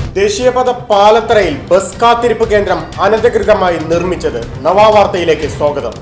ദേശീയപാത പാലത്തറയിൽ ബസ് കാത്തിരിപ്പ് കേന്ദ്രം അനധികൃതമായി നിർമ്മിച്ചത്. നവാവാർത്തയിലേക്ക് സ്വാഗതം.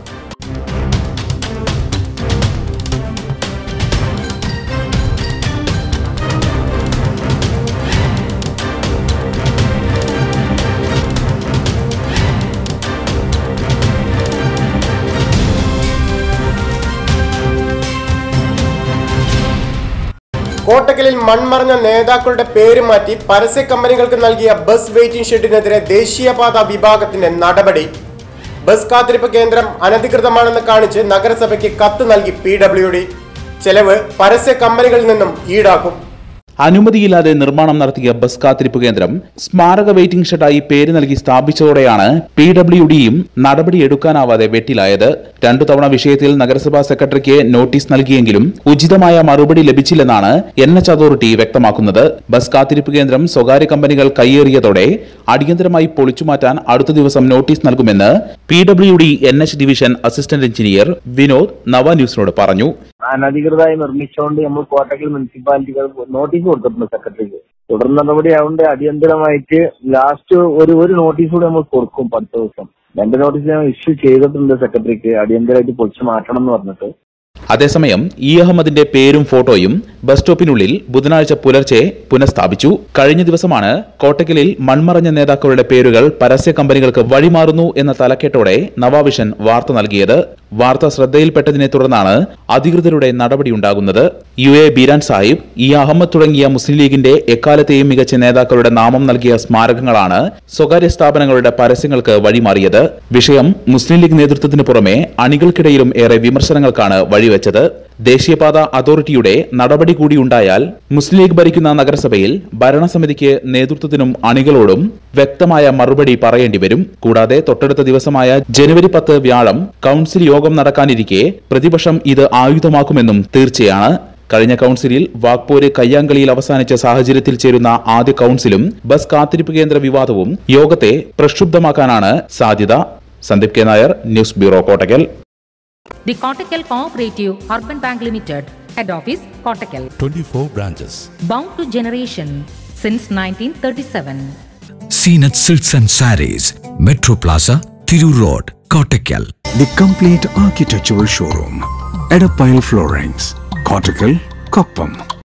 കോട്ടക്കലിൽ മൺമറഞ്ഞ നേതാക്കളുടെ പേര് മാറ്റി പരസ്യ കമ്പനികൾക്ക് നൽകിയ ബസ് വെയിറ്റിംഗ് ഷെഡിനെതിരെ ദേശീയപാത വിഭാഗത്തിന്റെ നടപടി. ബസ് കാത്തിരിപ്പ് കേന്ദ്രം അനധികൃതമാണെന്ന് കാണിച്ച് നഗരസഭയ്ക്ക് കത്ത് നൽകി PWD. ചെലവ് പരസ്യ കമ്പനികളിൽ നിന്നും ഈടാക്കും. അനുമതിയില്ലാതെ നിർമ്മാണം നടത്തിയ ബസ് കാത്തിരിപ്പ് കേന്ദ്രം സ്മാരക വെയിറ്റിംഗ് ഷെഡായി പേര് നൽകി സ്ഥാപിച്ചതോടെയാണ് PWDയും നടപടിയെടുക്കാനാവാതെ വെട്ടിലായത്. 2 തവണ വിഷയത്തിൽ നഗരസഭാ സെക്രട്ടറിക്ക് നോട്ടീസ് നൽകിയെങ്കിലും ഉചിതമായ മറുപടി ലഭിച്ചില്ലെന്നാണ് NH അതോറിറ്റി വ്യക്തമാക്കുന്നത്. ബസ് കാത്തിരിപ്പ് കേന്ദ്രം സ്വകാര്യ കമ്പനികൾ കൈയേറിയതോടെ അടിയന്തരമായി പൊളിച്ചുമാറ്റാൻ അടുത്ത ദിവസം നോട്ടീസ് നൽകുമെന്ന് PWD NH division assistant engineer Vinod നവ ന്യൂസിനോട് പറഞ്ഞു. അനധികൃതമായി നിർമ്മിച്ചുകൊണ്ട് നമ്മൾ കോട്ടക്കൽ മുനിസിപ്പാലിറ്റികൾ നോട്ടീസ് കൊടുത്തിട്ടുണ്ട് സെക്രട്ടറിക്ക്. തുടർ നടപടി ആയതുകൊണ്ട് അടിയന്തരമായിട്ട് ലാസ്റ്റ് ഒരു നോട്ടീസ് കൂടി നമ്മൾ കൊടുക്കും. 10 ദിവസം 2 നോട്ടീസ് ഞാൻ ഇഷ്യൂ ചെയ്തിട്ടുണ്ട് സെക്രട്ടറിക്ക്, അടിയന്തരമായിട്ട് പൊളിച്ചു മാറ്റണം എന്ന് പറഞ്ഞിട്ട്. അതേസമയം അഹമ്മദിന്റെ പേരും ഫോട്ടോയും ബസ് സ്റ്റോപ്പിനുള്ളിൽ ബുധനാഴ്ച പുലർച്ചെ പുനഃസ്ഥാപിച്ചു. കഴിഞ്ഞ ദിവസമാണ് കോട്ടക്കലിൽ മൺമറഞ്ഞ നേതാക്കളുടെ പേരുകൾ പരസ്യ കമ്പനികൾക്ക് വഴിമാറുന്നു എന്ന തലക്കെട്ടോടെ നവാവിഷൻ വാർത്ത നൽകിയത്. വാർത്ത ശ്രദ്ധയിൽപ്പെട്ടതിനെ തുടർന്നാണ് അധികൃതരുടെ നടപടിയുണ്ടാകുന്നത്. UA ബീരാൻ സാഹിബ്, അഹമ്മദ് തുടങ്ങിയ മുസ്ലിം ലീഗിന്റെ എക്കാലത്തെയും മികച്ച നേതാക്കളുടെ നാമം നൽകിയ സ്മാരകങ്ങളാണ് സ്വകാര്യ സ്ഥാപനങ്ങളുടെ പരസ്യങ്ങൾക്ക് വഴിമാറിയത്. വിഷയം മുസ്ലിം ലീഗ് നേതൃത്വത്തിന് പുറമെ അണികൾക്കിടയിലും ഏറെ വിമർശനങ്ങൾക്കാണ് വഴിവെച്ചത്. ദേശീയപാത അതോറിറ്റിയുടെ നടപടി കൂടിയുണ്ടായാൽ മുസ്ലിം ലീഗ് ഭരിക്കുന്ന നഗരസഭയിൽ ഭരണസമിതിക്ക് നേതൃത്വത്തിനും അണികളോടും വ്യക്തമായ മറുപടി പറയേണ്ടി വരും. കൂടാതെ തൊട്ടടുത്ത ദിവസമായ ജനുവരി 10 വ്യാഴം കൌൺസിൽ യോഗം നടക്കാനിരിക്കെ പ്രതിപക്ഷം ഇത് ആയുധമാക്കുമെന്നും തീർച്ചയാണ്. കഴിഞ്ഞ കൌൺസിലിൽ വാക്പോര് കയ്യാങ്കളിയിൽ അവസാനിച്ച സാഹചര്യത്തിൽ ചേരുന്ന ആദ്യ കൌൺസിലും ബസ് കാത്തിരിപ്പ് കേന്ദ്ര വിവാദവും യോഗത്തെ പ്രക്ഷുബ്ധമാക്കാനാണ് സാധ്യത. Sandeep K. Nair, news bureau, Kottakkal. The Kottakkal Cooperative Urban Bank Limited, Head Office, Kottakkal. 24 branches. Bound to generation since 1937. Seenat Silks and Sarees, Metro Plaza, Thiru Road, Kottakkal. The complete architectural showroom, Edapile Floorings, Kottakkal, Koppam.